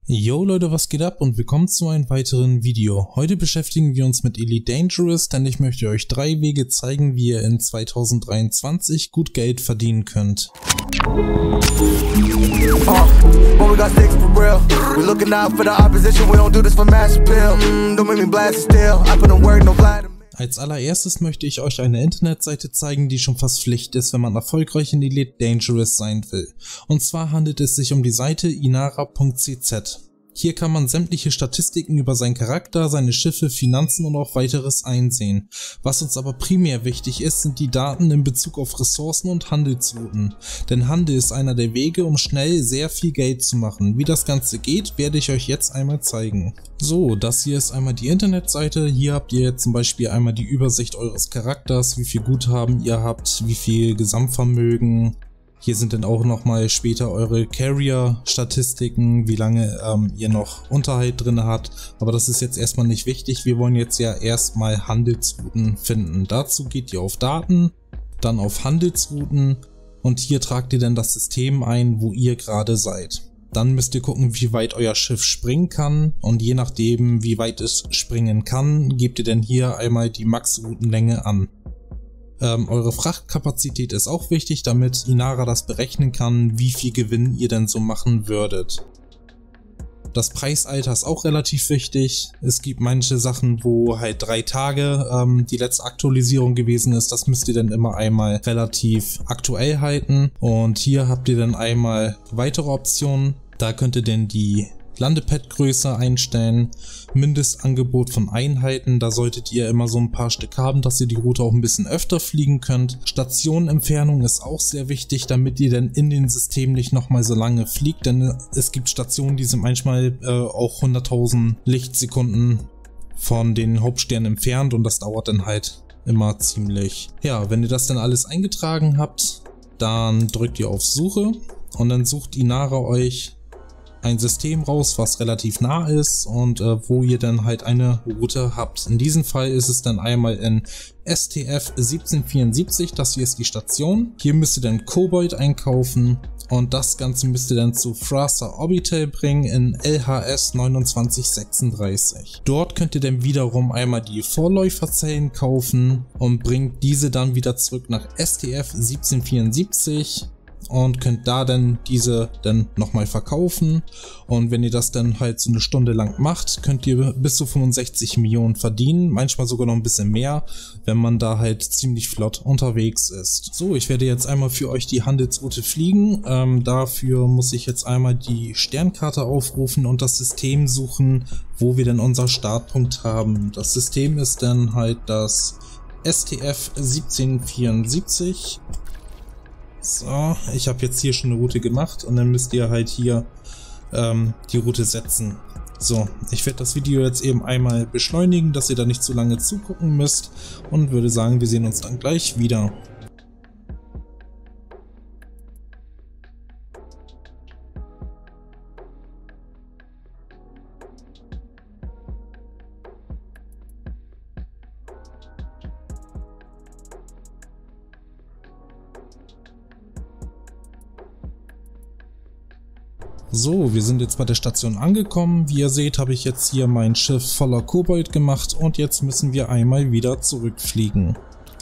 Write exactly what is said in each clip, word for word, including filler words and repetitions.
Yo Leute, was geht ab und willkommen zu einem weiteren Video. Heute beschäftigen wir uns mit Elite Dangerous, denn ich möchte euch drei Wege zeigen, wie ihr in zweitausenddreiundzwanzig gut Geld verdienen könnt. Als allererstes möchte ich euch eine Internetseite zeigen, die schon fast Pflicht ist, wenn man erfolgreich in Elite Dangerous sein will. Und zwar handelt es sich um die Seite inara punkt c z. Hier kann man sämtliche Statistiken über seinen Charakter, seine Schiffe, Finanzen und auch weiteres einsehen. Was uns aber primär wichtig ist, sind die Daten in Bezug auf Ressourcen und Handelsrouten. Denn Handel ist einer der Wege, um schnell sehr viel Geld zu machen. Wie das Ganze geht, werde ich euch jetzt einmal zeigen. So, das hier ist einmal die Internetseite. Hier habt ihr jetzt zum Beispiel einmal die Übersicht eures Charakters, wie viel Guthaben ihr habt, wie viel Gesamtvermögen. Hier sind dann auch nochmal später eure Carrier-Statistiken, wie lange ähm, ihr noch Unterhalt drin habt. Aber das ist jetzt erstmal nicht wichtig. Wir wollen jetzt ja erstmal Handelsrouten finden. Dazu geht ihr auf Daten, dann auf Handelsrouten und hier tragt ihr dann das System ein, wo ihr gerade seid. Dann müsst ihr gucken, wie weit euer Schiff springen kann und je nachdem, wie weit es springen kann, gebt ihr dann hier einmal die Max-Routenlänge an. Ähm, eure Frachtkapazität ist auch wichtig, damit Inara das berechnen kann, wie viel Gewinn ihr denn so machen würdet. Das Preisalter ist auch relativ wichtig. Es gibt manche Sachen, wo halt drei Tage ähm, die letzte Aktualisierung gewesen ist. Das müsst ihr dann immer einmal relativ aktuell halten. Und hier habt ihr dann einmal weitere Optionen. Da könnt ihr dann die Landepad-Größe einstellen, Mindestangebot von Einheiten, da solltet ihr immer so ein paar Stück haben, dass ihr die Route auch ein bisschen öfter fliegen könnt. Stationenentfernung ist auch sehr wichtig, damit ihr dann in den System nicht nochmal so lange fliegt, denn es gibt Stationen, die sind manchmal äh, auch hunderttausend Lichtsekunden von den Hauptsternen entfernt und das dauert dann halt immer ziemlich. Ja, wenn ihr das dann alles eingetragen habt, dann drückt ihr auf Suche und dann sucht Inara euch ein System raus, was relativ nah ist und äh, wo ihr dann halt eine Route habt. In diesem Fall ist es dann einmal in S T F siebzehnhundertvierundsiebzig, das hier ist die Station. Hier müsst ihr dann Kobold einkaufen und das Ganze müsst ihr dann zu Thrasa Orbital bringen in L H S neunundzwanzig sechsunddreißig. Dort könnt ihr dann wiederum einmal die Vorläuferzellen kaufen und bringt diese dann wieder zurück nach S T F siebzehnhundertvierundsiebzig. Und könnt da dann diese dann nochmal verkaufen und wenn ihr das dann halt so eine Stunde lang macht, könnt ihr bis zu fünfundsechzig Millionen verdienen, manchmal sogar noch ein bisschen mehr, wenn man da halt ziemlich flott unterwegs ist. So, ich werde jetzt einmal für euch die Handelsroute fliegen, ähm, dafür muss ich jetzt einmal die Sternkarte aufrufen und das System suchen, wo wir denn unser Startpunkt haben. Das System ist dann halt das S T F siebzehnhundertvierundsiebzig. So, ich habe jetzt hier schon eine Route gemacht und dann müsst ihr halt hier ähm, die Route setzen. So, ich werde das Video jetzt eben einmal beschleunigen, dass ihr da nicht zu lange zugucken müsst und würde sagen, wir sehen uns dann gleich wieder. So, wir sind jetzt bei der Station angekommen. Wie ihr seht, habe ich jetzt hier mein Schiff voller Kobold gemacht und jetzt müssen wir einmal wieder zurückfliegen.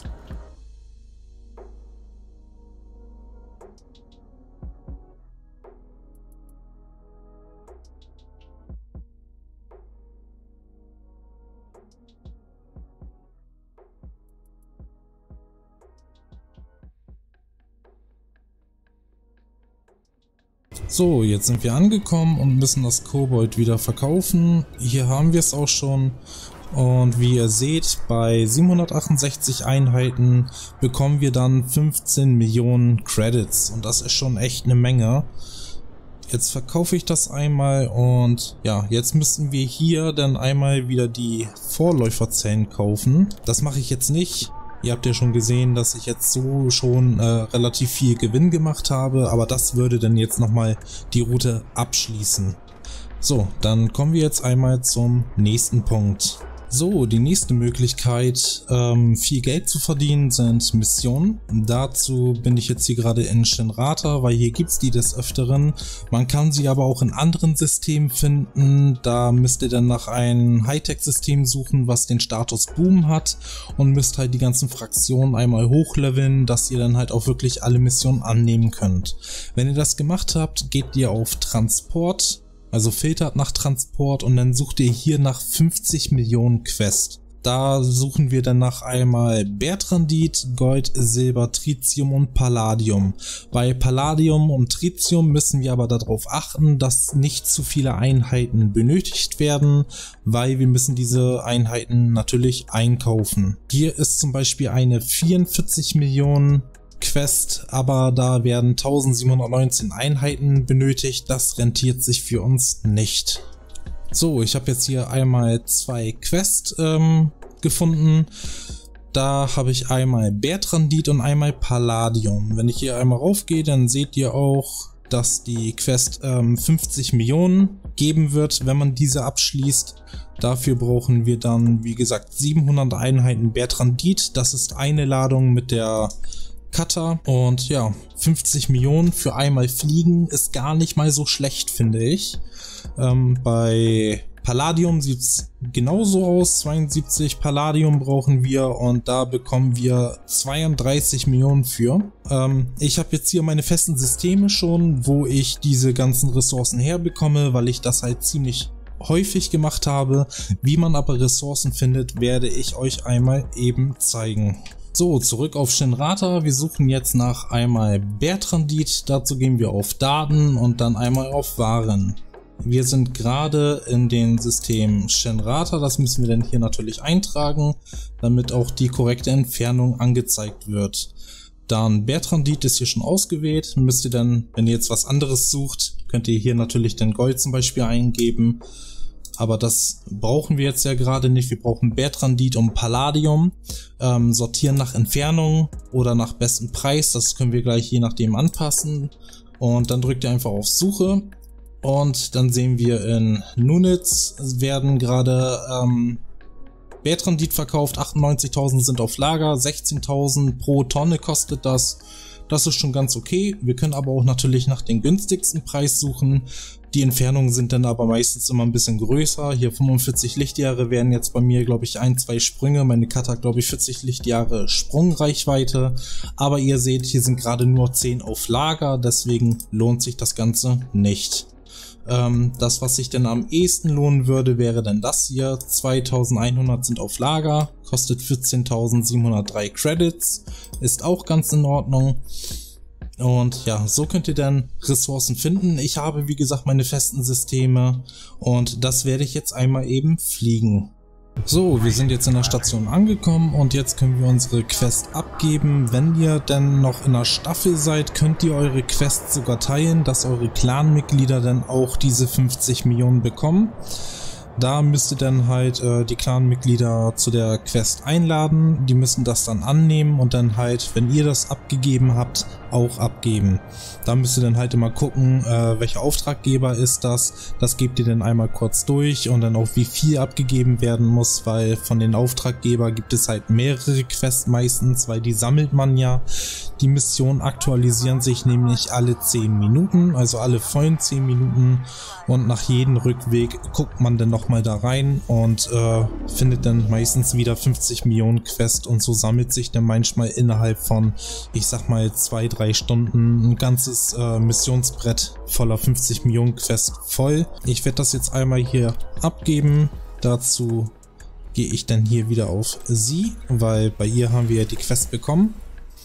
So, jetzt sind wir angekommen und müssen das Kobold wieder verkaufen. Hier haben wir es auch schon und wie ihr seht, bei siebenhundertachtundsechzig Einheiten bekommen wir dann fünfzehn Millionen Credits und das ist schon echt eine Menge. Jetzt verkaufe ich das einmal und ja, jetzt müssen wir hier dann einmal wieder die Vorläuferzellen kaufen. Das mache ich jetzt nicht. Ihr habt ja schon gesehen, dass ich jetzt so schon äh, relativ viel Gewinn gemacht habe, aber das würde dann jetzt nochmal die Route abschließen. So, dann kommen wir jetzt einmal zum nächsten Punkt. So, die nächste Möglichkeit, ähm, viel Geld zu verdienen, sind Missionen. Dazu bin ich jetzt hier gerade in Shinrarta, weil hier gibt's die des Öfteren. Man kann sie aber auch in anderen Systemen finden. Da müsst ihr dann nach einem Hightech-System suchen, was den Status Boom hat, und müsst halt die ganzen Fraktionen einmal hochleveln, dass ihr dann halt auch wirklich alle Missionen annehmen könnt. Wenn ihr das gemacht habt, geht ihr auf Transport. Also filtert nach Transport und dann sucht ihr hier nach fünfzig Millionen Quest. Da suchen wir dann nach einmal Bertrandit, Gold, Silber, Tritium und Palladium. Bei Palladium und Tritium müssen wir aber darauf achten, dass nicht zu viele Einheiten benötigt werden, weil wir müssen diese Einheiten natürlich einkaufen. Hier ist zum Beispiel eine vierundvierzig Millionen Quest, aber da werden eintausendsiebenhundertneunzehn Einheiten benötigt, das rentiert sich für uns nicht. So, ich habe jetzt hier einmal zwei Quests ähm, gefunden. Da habe ich einmal Bertrandit und einmal Palladium. Wenn ich hier einmal raufgehe, dann seht ihr auch, dass die Quest ähm, fünfzig Millionen geben wird, wenn man diese abschließt. Dafür brauchen wir dann, wie gesagt, siebenhundert Einheiten Bertrandit. Das ist eine Ladung mit der Cutter, und ja, fünfzig Millionen für einmal fliegen ist gar nicht mal so schlecht, finde ich. Ähm, bei Palladium sieht es genauso aus, zweiundsiebzig Palladium brauchen wir und da bekommen wir zweiunddreißig Millionen für. Ähm, ich habe jetzt hier meine festen Systeme schon, wo ich diese ganzen Ressourcen herbekomme, weil ich das halt ziemlich häufig gemacht habe. Wie man aber Ressourcen findet, werde ich euch einmal eben zeigen. So, zurück auf Shinrarta. Wir suchen jetzt nach einmal Bertrandit. Dazu gehen wir auf Daten und dann einmal auf Waren. Wir sind gerade in den System Shinrarta. Das müssen wir dann hier natürlich eintragen, damit auch die korrekte Entfernung angezeigt wird. Dann Bertrandit ist hier schon ausgewählt. Müsst ihr dann, wenn ihr jetzt was anderes sucht, könnt ihr hier natürlich den Gold zum Beispiel eingeben. Aber das brauchen wir jetzt ja gerade nicht. Wir brauchen Bertrandit und Palladium. Ähm, sortieren nach Entfernung oder nach bestem Preis. Das können wir gleich je nachdem anpassen. Und dann drückt ihr einfach auf Suche. Und dann sehen wir in Nunitz werden gerade ähm, Bertrandit verkauft. achtundneunzigtausend sind auf Lager. sechzehntausend pro Tonne kostet das. Das ist schon ganz okay. Wir können aber auch natürlich nach dem günstigsten Preis suchen. Die Entfernungen sind dann aber meistens immer ein bisschen größer. Hier fünfundvierzig Lichtjahre wären jetzt bei mir, glaube ich, ein, zwei Sprünge. Meine Cutter hat, glaube ich, vierzig Lichtjahre Sprungreichweite. Aber ihr seht, hier sind gerade nur zehn auf Lager. Deswegen lohnt sich das Ganze nicht. Ähm, das, was sich denn am ehesten lohnen würde, wäre dann das hier. zweitausendeinhundert sind auf Lager. Kostet vierzehntausendsiebenhundertdrei Credits. Ist auch ganz in Ordnung. Und ja, so könnt ihr dann Ressourcen finden. Ich habe, wie gesagt, meine festen Systeme und das werde ich jetzt einmal eben fliegen. So, wir sind jetzt in der Station angekommen und jetzt können wir unsere Quest abgeben. Wenn ihr denn noch in der Staffel seid, könnt ihr eure Quest sogar teilen, dass eure Clanmitglieder dann auch diese fünfzig Millionen bekommen. Da müsst ihr dann halt äh, die Clan-Mitglieder zu der Quest einladen, die müssen das dann annehmen und dann halt, wenn ihr das abgegeben habt, auch abgeben. Da müsst ihr dann halt immer gucken, äh, welcher Auftraggeber ist das, das gebt ihr dann einmal kurz durch und dann auch wie viel abgegeben werden muss, weil von den Auftraggeber gibt es halt mehrere Quests meistens, weil die sammelt man ja. Die Missionen aktualisieren sich nämlich alle zehn Minuten, also alle vollen zehn Minuten und nach jedem Rückweg guckt man dann noch mal da rein und äh, findet dann meistens wieder fünfzig Millionen Quest und so sammelt sich dann manchmal innerhalb von, ich sag mal, zwei, drei Stunden ein ganzes äh, Missionsbrett voller fünfzig Millionen Quest voll. Ich werde das jetzt einmal hier abgeben. Dazu gehe ich dann hier wieder auf sie, weil bei ihr haben wir ja die Quest bekommen.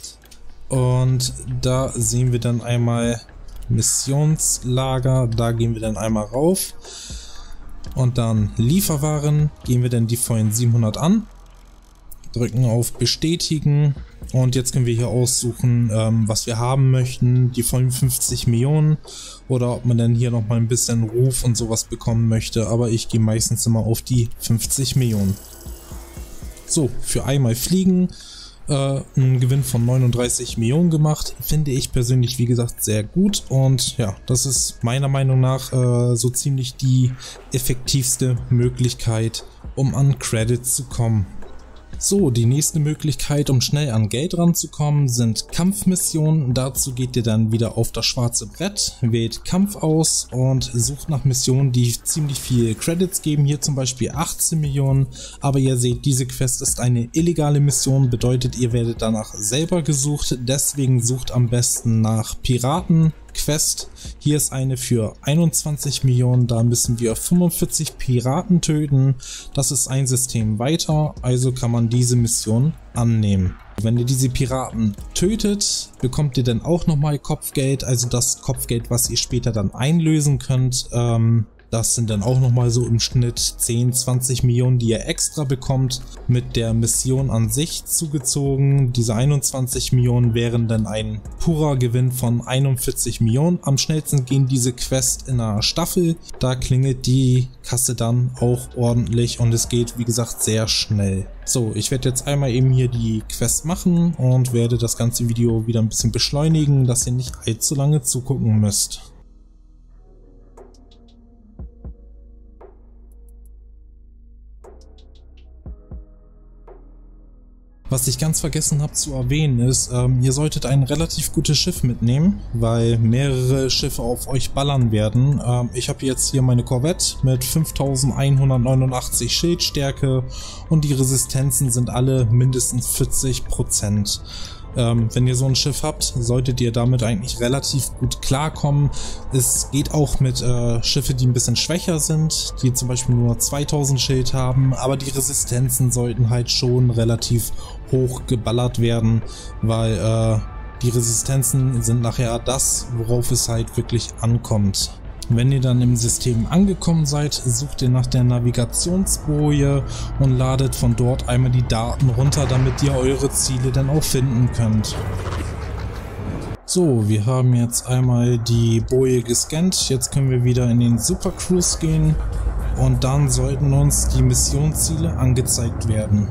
Und da sehen wir dann einmal Missionslager, da gehen wir dann einmal rauf. Und dann Lieferwaren, gehen wir dann die vollen siebenhundert an, drücken auf Bestätigen und jetzt können wir hier aussuchen, ähm, was wir haben möchten, die vollen fünfzig Millionen oder ob man dann hier nochmal ein bisschen Ruf und sowas bekommen möchte, aber ich gehe meistens immer auf die fünfzig Millionen. So, für einmal fliegen äh, einen Gewinn von neununddreißig Millionen gemacht. Finde ich persönlich, wie gesagt, sehr gut. Und ja, das ist meiner Meinung nach äh, so ziemlich die effektivste Möglichkeit, um an Credits zu kommen. So, die nächste Möglichkeit, um schnell an Geld ranzukommen, sind Kampfmissionen. Dazu geht ihr dann wieder auf das schwarze Brett, wählt Kampf aus und sucht nach Missionen, die ziemlich viel Credits geben. Hier zum Beispiel achtzehn Millionen, aber ihr seht, diese Quest ist eine illegale Mission, bedeutet, ihr werdet danach selber gesucht. Deswegen sucht am besten nach Piraten. Quest. Hier ist eine für einundzwanzig Millionen, da müssen wir fünfundvierzig Piraten töten. Das ist ein System weiter, also kann man diese Mission annehmen. Wenn ihr diese Piraten tötet, bekommt ihr dann auch nochmal Kopfgeld, also das Kopfgeld, was ihr später dann einlösen könnt. Ähm, Das sind dann auch nochmal so im Schnitt zehn, zwanzig Millionen, die ihr extra bekommt, mit der Mission an sich zugezogen. Diese einundzwanzig Millionen wären dann ein purer Gewinn von einundvierzig Millionen. Am schnellsten gehen diese Quests in einer Staffel. Da klingelt die Kasse dann auch ordentlich und es geht, wie gesagt, sehr schnell. So, ich werde jetzt einmal eben hier die Quest machen und werde das ganze Video wieder ein bisschen beschleunigen, dass ihr nicht allzu lange zugucken müsst. Was ich ganz vergessen habe zu erwähnen ist, ähm, ihr solltet ein relativ gutes Schiff mitnehmen, weil mehrere Schiffe auf euch ballern werden. Ähm, ich habe jetzt hier meine Corvette mit fünftausendeinhundertneunundachtzig Schildstärke und die Resistenzen sind alle mindestens vierzig Prozent. Ähm, wenn ihr so ein Schiff habt, solltet ihr damit eigentlich relativ gut klarkommen. Es geht auch mit äh, Schiffe, die ein bisschen schwächer sind, die zum Beispiel nur zweitausend Schild haben, aber die Resistenzen sollten halt schon relativ hoch geballert werden, weil äh, die Resistenzen sind nachher das, worauf es halt wirklich ankommt. Wenn ihr dann im System angekommen seid, sucht ihr nach der Navigationsboje und ladet von dort einmal die Daten runter, damit ihr eure Ziele dann auch finden könnt. So, wir haben jetzt einmal die Boje gescannt, jetzt können wir wieder in den Super Cruise gehen und dann sollten uns die Missionsziele angezeigt werden.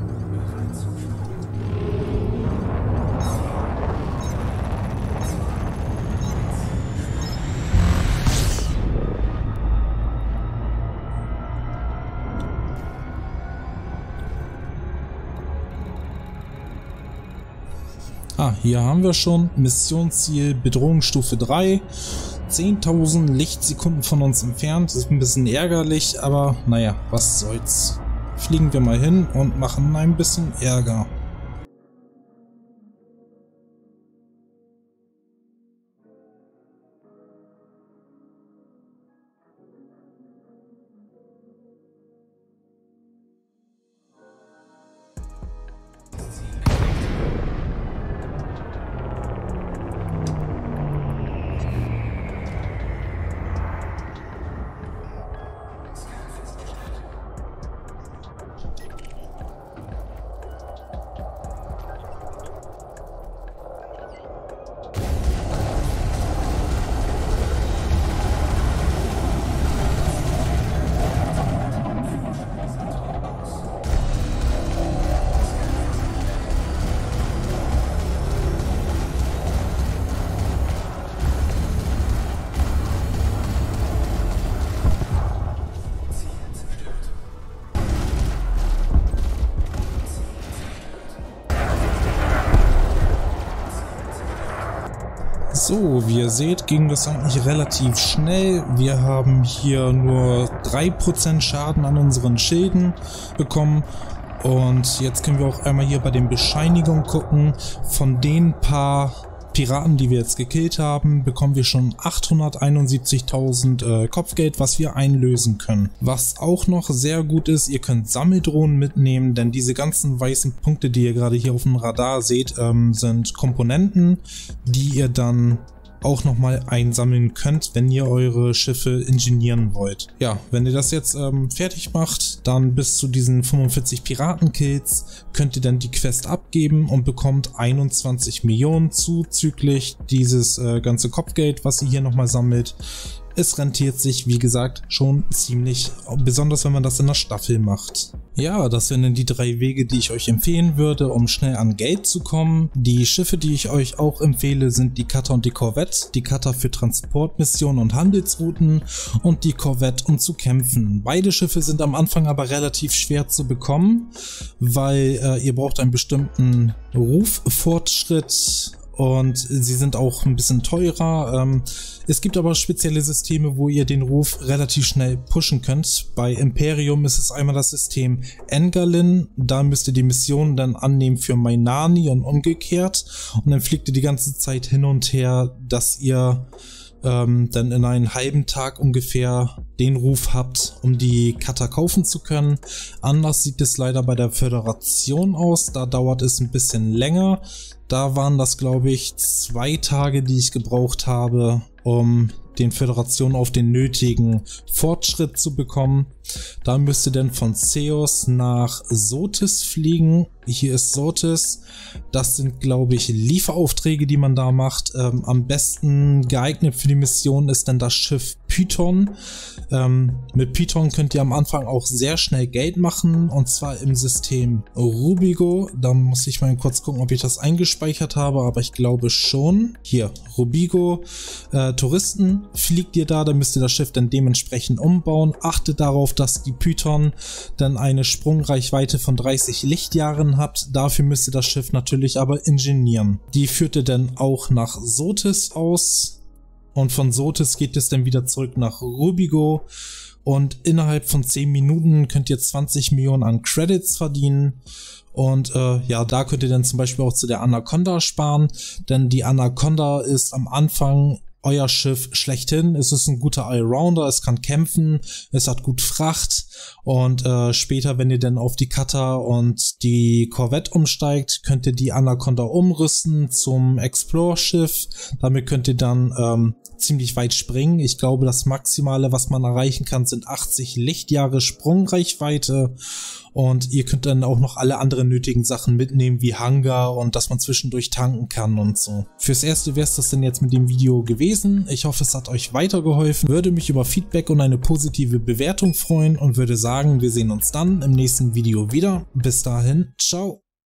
Ah, hier haben wir schon Missionsziel Bedrohungsstufe drei, zehntausend Lichtsekunden von uns entfernt, das ist ein bisschen ärgerlich, aber naja, was soll's. Fliegen wir mal hin und machen ein bisschen Ärger. So, wie ihr seht, ging das eigentlich relativ schnell. Wir haben hier nur drei Prozent Schaden an unseren Schilden bekommen. Und jetzt können wir auch einmal hier bei den Bescheinigungen gucken. Von den paar Piraten, die wir jetzt gekillt haben, bekommen wir schon achthunderteinundsiebzigtausend äh, Kopfgeld, was wir einlösen können. Was auch noch sehr gut ist, ihr könnt Sammeldrohnen mitnehmen, denn diese ganzen weißen Punkte, die ihr gerade hier auf dem Radar seht, ähm, sind Komponenten, die ihr dann auch nochmal einsammeln könnt, wenn ihr eure Schiffe ingenieren wollt. Ja, wenn ihr das jetzt ähm, fertig macht, dann bis zu diesen fünfundvierzig Piratenkills könnt ihr dann die Quest abgeben und bekommt einundzwanzig Millionen zuzüglich dieses äh, ganze Kopfgeld, was ihr hier nochmal sammelt. es rentiert sich, wie gesagt, schon ziemlich, besonders wenn man das in der Staffel macht. Ja, das wären dann die drei Wege, die ich euch empfehlen würde, um schnell an Geld zu kommen. Die Schiffe, die ich euch auch empfehle, sind die Cutter und die Korvette. Die Cutter für Transportmissionen und Handelsrouten und die Korvette, um zu kämpfen. Beide Schiffe sind am Anfang aber relativ schwer zu bekommen, weil äh, ihr braucht einen bestimmten Ruffortschritt. Und sie sind auch ein bisschen teurer. Ähm, es gibt aber spezielle Systeme, wo ihr den Ruf relativ schnell pushen könnt. Bei Imperium ist es einmal das System Engalin. Da müsst ihr die Mission dann annehmen für Mainani und umgekehrt. Und dann fliegt ihr die ganze Zeit hin und her, dass ihr ähm, dann in einem halben Tag ungefähr den Ruf habt, um die Cutter kaufen zu können. Anders sieht es leider bei der Föderation aus. Da dauert es ein bisschen länger. Da waren das, glaube ich, zwei Tage, die ich gebraucht habe, um den Föderationen auf den nötigen Fortschritt zu bekommen. Da müsst ihr dann von Zeus nach Sotis fliegen. Hier ist Sotis. Das sind, glaube ich, Lieferaufträge, die man da macht. Ähm, am besten geeignet für die Mission ist dann das Schiff Python. Ähm, mit Python könnt ihr am Anfang auch sehr schnell Geld machen, und zwar im System Rubigo. Da muss ich mal kurz gucken, ob ich das eingespeichert habe, aber ich glaube schon. Hier, Rubigo. Äh, Touristen fliegt ihr da, da müsst ihr das Schiff dann dementsprechend umbauen. Achtet darauf, dass die Python dann eine Sprungreichweite von dreißig Lichtjahren habt. Dafür müsst ihr das Schiff natürlich aber ingenieren. Die führt ihr dann auch nach Sotis aus. Und von Sotis geht es dann wieder zurück nach Rubigo. Und innerhalb von zehn Minuten könnt ihr zwanzig Millionen an Credits verdienen. Und äh, ja, da könnt ihr dann zum Beispiel auch zu der Anaconda sparen. Denn die Anaconda ist am Anfang euer Schiff schlechthin. Es ist ein guter Allrounder, es kann kämpfen, es hat gut Fracht. Und äh, später, wenn ihr dann auf die Cutter und die Korvette umsteigt, könnt ihr die Anaconda umrüsten zum Explore-Schiff. Damit könnt ihr dann ähm, ziemlich weit springen. Ich glaube, das Maximale, was man erreichen kann, sind achtzig Lichtjahre Sprungreichweite. Und ihr könnt dann auch noch alle anderen nötigen Sachen mitnehmen, wie Hangar und dass man zwischendurch tanken kann und so. Fürs Erste wäre es das denn jetzt mit dem Video gewesen. Ich hoffe, es hat euch weitergeholfen. Würde mich über Feedback und eine positive Bewertung freuen und würde sagen, wir sehen uns dann im nächsten Video wieder. Bis dahin, ciao.